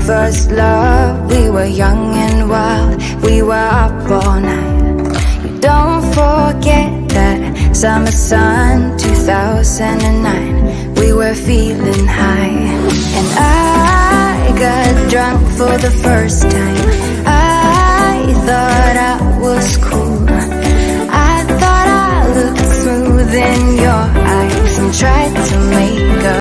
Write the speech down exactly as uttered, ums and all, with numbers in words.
first love, we were young and wild, we were up all night. You don't forget that summer sun, two thousand nine. We were feeling high, and I got drunk for the first time. I